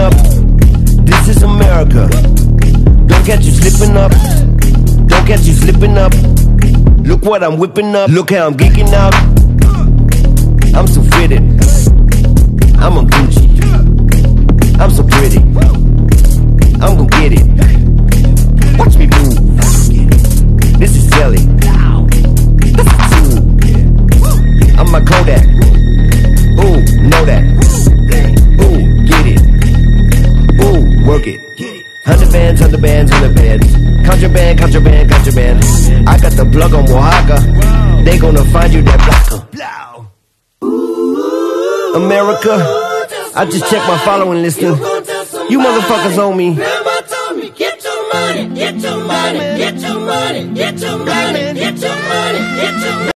up. This is America. Don't catch you slipping up. Don't catch you slipping up. Look what I'm whipping up. Look how I'm geeking out. I'm so fitted. I'm a Gucci. I'm so pretty. I'm gon' get it. Watch me move. This is Zelly. This is Tool. I'm my Kodak. Ooh, know that. Ooh, get it. Ooh, work it. 100 bands, 100 bands, 100 bands. Contraband, contraband, contraband. I got the plug on Oaxaca. They gonna find you that blocker. America, I just checked my following listing. You motherfuckers owe me. Grandma told me, get your money, get your money, get your money, get your money, get your money, get your money.